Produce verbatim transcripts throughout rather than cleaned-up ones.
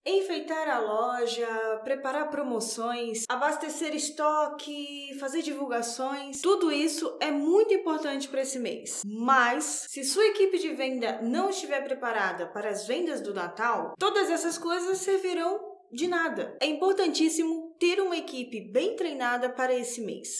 Enfeitar a loja, preparar promoções, abastecer estoque, fazer divulgações, tudo isso é muito importante para esse mês. Mas, se sua equipe de venda não estiver preparada para as vendas do Natal, todas essas coisas servirão de nada. É importantíssimo ter uma equipe bem treinada para esse mês.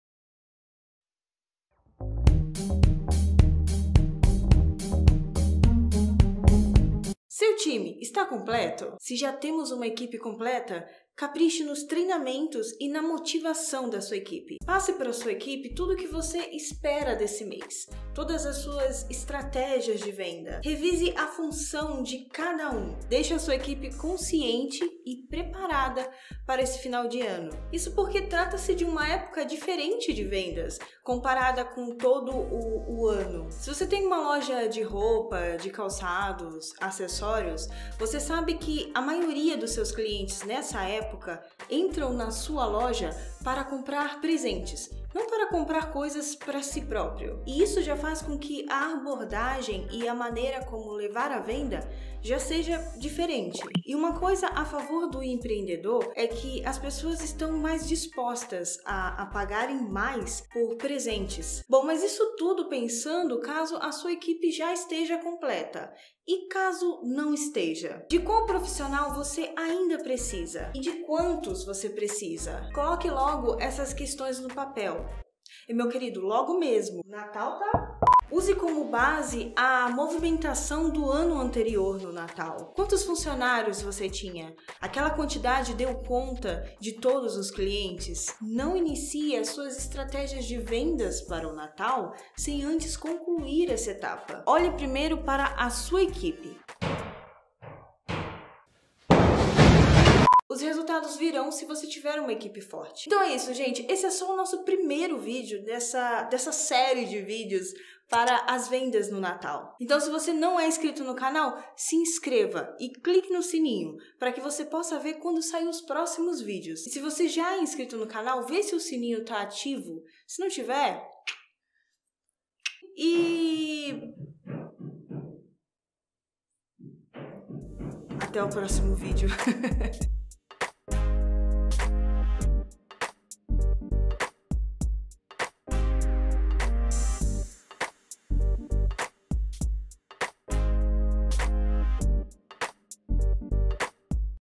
Seu time está completo? Se já temos uma equipe completa, capriche nos treinamentos e na motivação da sua equipe. Passe para a sua equipe tudo o que você espera desse mês, todas as suas estratégias de venda. Revise a função de cada um. Deixe a sua equipe consciente e preparada para esse final de ano. Isso porque trata-se de uma época diferente de vendas, comparada com todo o, o ano. Se você tem uma loja de roupa, de calçados, acessórios, você sabe que a maioria dos seus clientes nessa época entram na sua loja para comprar presentes, não para comprar coisas para si próprio. E isso já faz com que a abordagem e a maneira como levar a venda já seja diferente. E uma coisa a favor do empreendedor é que as pessoas estão mais dispostas a, a pagarem mais por presentes. Bom, mas isso tudo pensando caso a sua equipe já esteja completa. E caso não esteja? De qual profissional você ainda precisa? E de quantos você precisa? Coloque logo essas questões no papel. E meu querido, logo mesmo, Natal tá... Use como base a movimentação do ano anterior no Natal. Quantos funcionários você tinha? Aquela quantidade deu conta de todos os clientes? Não inicie as suas estratégias de vendas para o Natal sem antes concluir essa etapa. Olhe primeiro para a sua equipe. Os resultados virão se você tiver uma equipe forte. Então é isso, gente. Esse é só o nosso primeiro vídeo dessa, dessa série de vídeos para as vendas no Natal. Então, se você não é inscrito no canal, se inscreva e clique no sininho para que você possa ver quando sair os próximos vídeos. E se você já é inscrito no canal, vê se o sininho está ativo. Se não tiver... E... até o próximo vídeo.